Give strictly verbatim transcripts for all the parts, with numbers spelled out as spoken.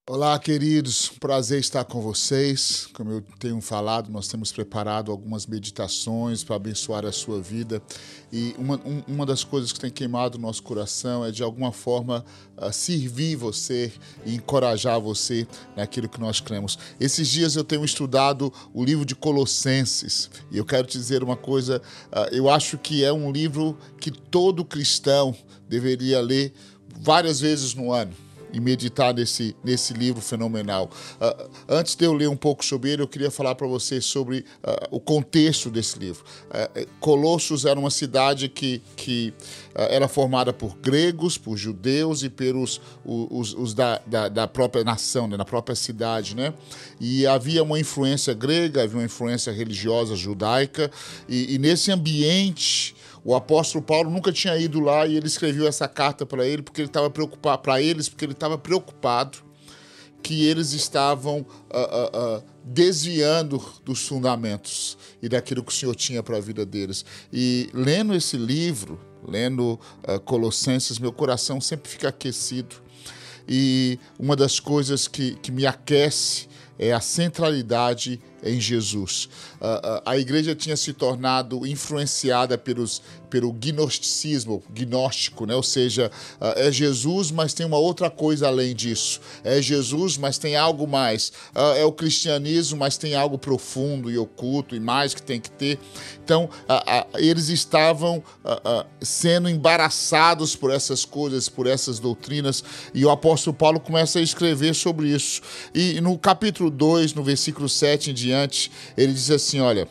Olá, queridos. Prazer estar com vocês. Como eu tenho falado, nós temos preparado algumas meditações para abençoar a sua vida. E uma, um, uma das coisas que tem queimado o nosso coração é, de alguma forma, uh, servir você e encorajar você naquilo que nós cremos. Esses dias eu tenho estudado o livro de Colossenses. E eu quero te dizer uma coisa. Uh, eu acho que é um livro que todo cristão deveria ler várias vezes no ano e meditar nesse, nesse livro fenomenal. Uh, antes de eu ler um pouco sobre ele, eu queria falar para vocês sobre uh, o contexto desse livro. Uh, Colossos era uma cidade que, que uh, era formada por gregos, por judeus e pelos os, os da, da, da própria nação, né, na própria cidade, né? E havia uma influência grega, havia uma influência religiosa judaica, e, e nesse ambiente o apóstolo Paulo nunca tinha ido lá e ele escreveu essa carta para ele porque ele estava preocupado para eles porque ele estava preocupado que eles estavam uh, uh, uh, desviando dos fundamentos e daquilo que o Senhor tinha para a vida deles. E lendo esse livro, lendo uh, Colossenses, meu coração sempre fica aquecido. E uma das coisas que, que me aquece é a centralidade em Jesus. Uh, uh, a igreja tinha se tornado influenciada pelos, pelo gnosticismo, gnóstico, né? Ou seja, uh, é Jesus, mas tem uma outra coisa além disso. É Jesus, mas tem algo mais. Uh, é o cristianismo, mas tem algo profundo e oculto e mais que tem que ter. Então, uh, uh, eles estavam uh, uh, sendo embaraçados por essas coisas, por essas doutrinas, e o apóstolo Paulo começa a escrever sobre isso. E no capítulo dois, no versículo sete em diante, ele diz assim, olha,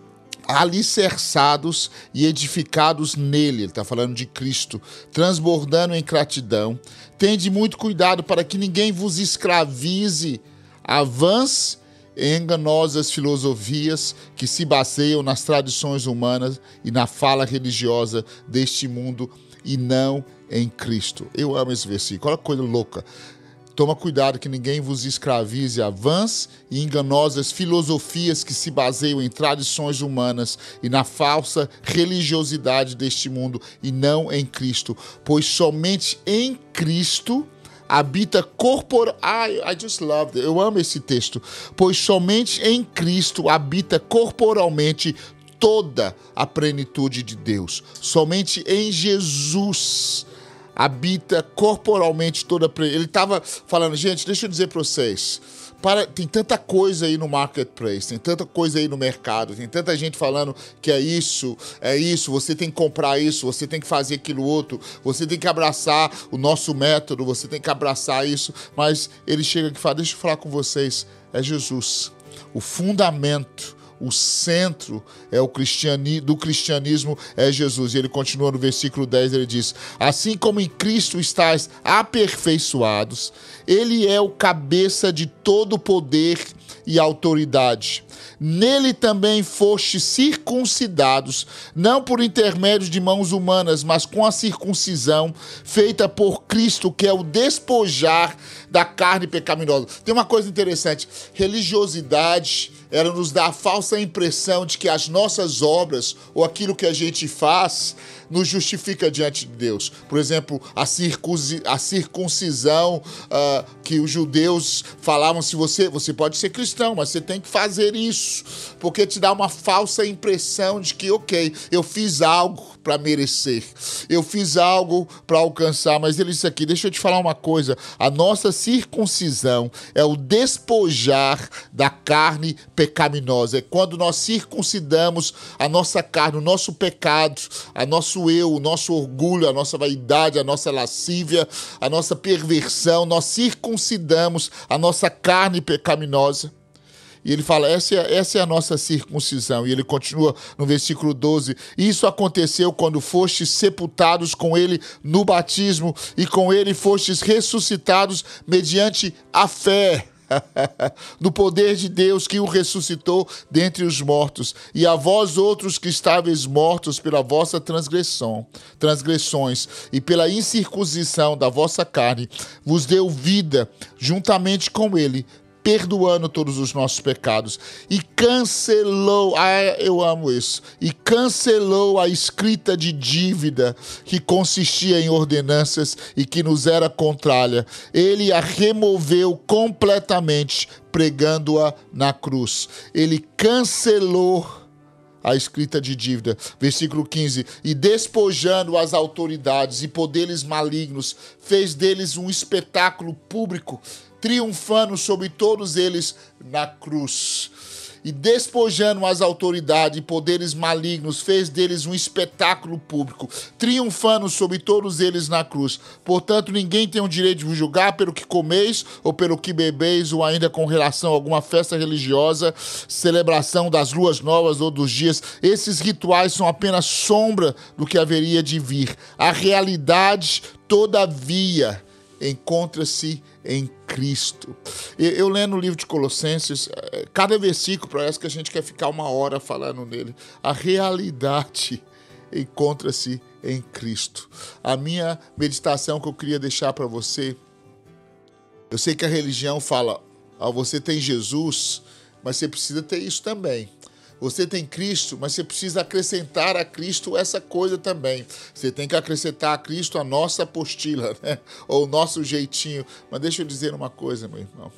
alicerçados e edificados nele, ele está falando de Cristo, transbordando em gratidão, tende muito cuidado para que ninguém vos escravize a vãs e enganosas filosofias que se baseiam nas tradições humanas e na fala religiosa deste mundo e não em Cristo. Eu amo esse versículo, olha que coisa louca. Toma cuidado que ninguém vos escravize a vãs e enganosas filosofias que se baseiam em tradições humanas e na falsa religiosidade deste mundo e não em Cristo, pois somente em Cristo habita corpor... I, I just love it. Eu amo esse texto. Pois somente em Cristo habita corporalmente toda a plenitude de Deus. Somente em Jesus habita corporalmente toda a... Ele estava falando, gente, deixa eu dizer para vocês, para, tem tanta coisa aí no marketplace, tem tanta coisa aí no mercado, tem tanta gente falando que é isso, é isso, você tem que comprar isso, você tem que fazer aquilo outro, você tem que abraçar o nosso método, você tem que abraçar isso, mas ele chega aqui e fala, deixa eu falar com vocês, é Jesus, o fundamento, o centro é o cristiani, do cristianismo é Jesus. E ele continua no versículo dez, ele diz, assim como em Cristo estáis aperfeiçoados, ele é o cabeça de todo poder e autoridade. Nele também fostes circuncidados, não por intermédio de mãos humanas, mas com a circuncisão feita por Cristo, que é o despojar da carne pecaminosa. Tem uma coisa interessante, religiosidade, ela nos dá a falsa impressão de que as nossas obras ou aquilo que a gente faz nos justifica diante de Deus. Por exemplo, a, circunci- a circuncisão uh, que os judeus falavam, se você, você pode ser cristão, mas você tem que fazer isso, porque te dá uma falsa impressão de que, ok, eu fiz algo para merecer, eu fiz algo para alcançar, mas ele disse aqui, deixa eu te falar uma coisa, a nossa circuncisão é o despojar da carne pecaminosa, é quando nós circuncidamos a nossa carne, o nosso pecado, a nosso eu, o nosso orgulho, a nossa vaidade, a nossa lascívia, a nossa perversão, nós circuncidamos a nossa carne pecaminosa. E ele fala, essa é, essa é a nossa circuncisão. E ele continua no versículo doze. Isso aconteceu quando fostes sepultados com ele no batismo e com ele fostes ressuscitados mediante a fé no poder de Deus que o ressuscitou dentre os mortos, e a vós outros que estáveis mortos pela vossa transgressão, transgressões e pela incircuncisão da vossa carne, vos deu vida juntamente com ele, perdoando todos os nossos pecados, e cancelou, ah, eu amo isso, e cancelou a escrita de dívida que consistia em ordenanças e que nos era contrária. Ele a removeu completamente, pregando-a na cruz. Ele cancelou a escrita de dívida. Versículo quinze. E despojando as autoridades e poderes malignos, fez deles um espetáculo público, triunfando sobre todos eles na cruz. E despojando as autoridades e poderes malignos, fez deles um espetáculo público, triunfando sobre todos eles na cruz. Portanto, ninguém tem o direito de vos julgar pelo que comeis, ou pelo que bebeis, ou ainda com relação a alguma festa religiosa, celebração das luas novas ou dos dias. Esses rituais são apenas sombra do que haveria de vir. A realidade, todavia, encontra-se em Cristo. Eu lendo o livro de Colossenses, cada versículo parece que a gente quer ficar uma hora falando nele. A realidade encontra-se em Cristo. A minha meditação que eu queria deixar para você, eu sei que a religião fala, ah, você tem Jesus, mas você precisa ter isso também. Você tem Cristo, mas você precisa acrescentar a Cristo essa coisa também. Você tem que acrescentar a Cristo a nossa apostila, né? Ou o nosso jeitinho. Mas deixa eu dizer uma coisa, meu irmão.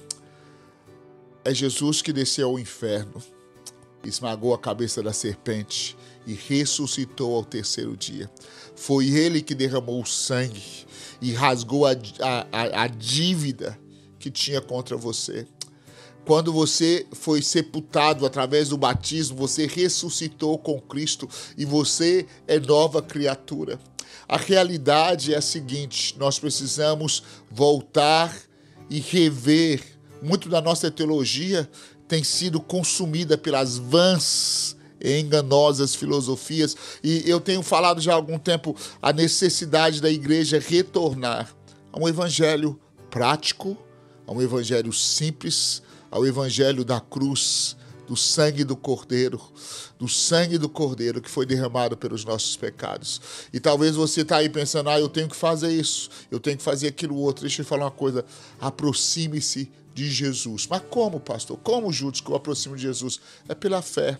É Jesus que desceu ao inferno, esmagou a cabeça da serpente e ressuscitou ao terceiro dia. Foi Ele que derramou o sangue e rasgou a, a, a dívida que tinha contra você. Quando você foi sepultado através do batismo, você ressuscitou com Cristo e você é nova criatura. A realidade é a seguinte, nós precisamos voltar e rever. Muito da nossa teologia tem sido consumida pelas vãs e enganosas filosofias, e eu tenho falado já há algum tempo a necessidade da igreja retornar a um evangelho prático, a um evangelho simples, ao evangelho da cruz, do sangue do Cordeiro, do sangue do Cordeiro que foi derramado pelos nossos pecados. E talvez você está aí pensando, ah, eu tenho que fazer isso, eu tenho que fazer aquilo outro. Deixa eu falar uma coisa, aproxime-se de Jesus. Mas como, pastor? Como, Judas, que eu aproximo de Jesus? É pela fé,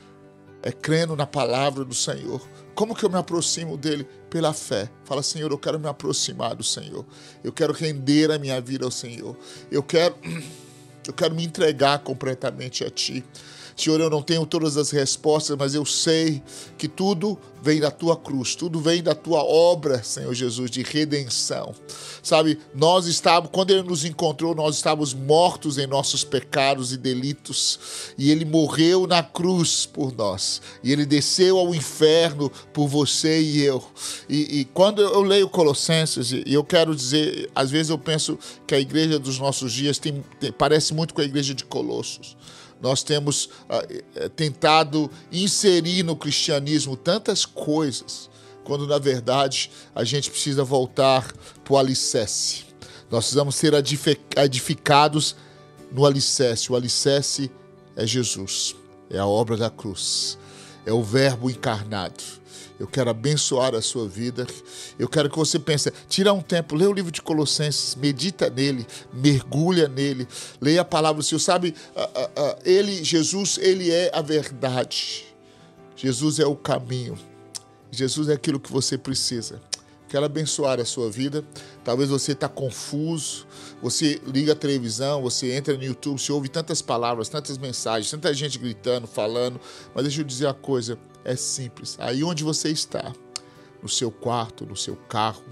é crendo na palavra do Senhor. Como que eu me aproximo dele? Pela fé. Fala, Senhor, eu quero me aproximar do Senhor. Eu quero render a minha vida ao Senhor. Eu quero... Eu quero me entregar completamente a Ti. Senhor, eu não tenho todas as respostas, mas eu sei que tudo vem da Tua cruz, tudo vem da Tua obra, Senhor Jesus, de redenção. Sabe, nós estávamos, quando Ele nos encontrou, nós estávamos mortos em nossos pecados e delitos, e Ele morreu na cruz por nós, e Ele desceu ao inferno por você e eu. E, e quando eu leio Colossenses, e eu quero dizer, às vezes eu penso que a igreja dos nossos dias tem, tem, parece muito com a igreja de Colossos. Nós temos uh, tentado inserir no cristianismo tantas coisas, quando, na verdade, a gente precisa voltar para o alicerce. Nós precisamos ser edificados no alicerce. O alicerce é Jesus, é a obra da cruz, é o Verbo encarnado. Eu quero abençoar a sua vida. Eu quero que você pense, tira um tempo, lê o livro de Colossenses, medita nele, mergulha nele, leia a palavra do Senhor. Sabe, ele, Jesus, ele é a verdade. Jesus é o caminho. Jesus é aquilo que você precisa. Quero abençoar a sua vida. Talvez você está confuso, você liga a televisão, você entra no YouTube, você ouve tantas palavras, tantas mensagens, tanta gente gritando, falando, mas deixa eu dizer uma coisa, é simples. Aí onde você está, no seu quarto, no seu carro,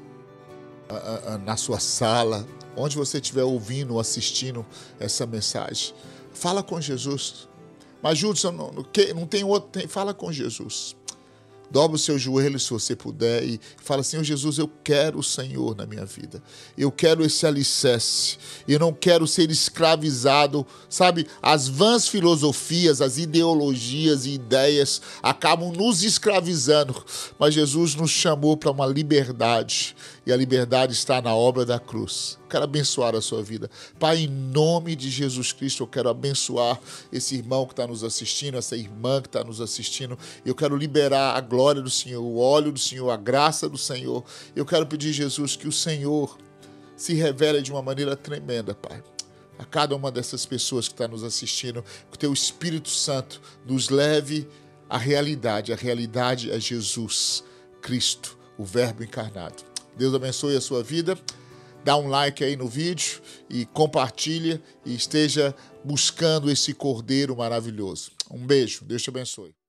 na sua sala, onde você estiver ouvindo ou assistindo essa mensagem, fala com Jesus. Mas, Júlio, não, não tem outro, tem, fala com Jesus. Dobra os seus joelhos se você puder e fala, Senhor Jesus, eu quero o Senhor na minha vida. Eu quero esse alicerce. Eu não quero ser escravizado. Sabe, as vãs filosofias, as ideologias e ideias acabam nos escravizando. Mas Jesus nos chamou para uma liberdade. E a liberdade está na obra da cruz. Quero abençoar a sua vida. Pai, em nome de Jesus Cristo, eu quero abençoar esse irmão que está nos assistindo, essa irmã que está nos assistindo. Eu quero liberar a glória do Senhor, o óleo do Senhor, a graça do Senhor. Eu quero pedir, Jesus, que o Senhor se revele de uma maneira tremenda, Pai. a cada uma dessas pessoas que está nos assistindo, que o teu Espírito Santo nos leve à realidade. A realidade é Jesus Cristo, o Verbo encarnado. Deus abençoe a sua vida. Dá um like aí no vídeo e compartilha e esteja buscando esse Cordeiro maravilhoso. Um beijo. Deus te abençoe.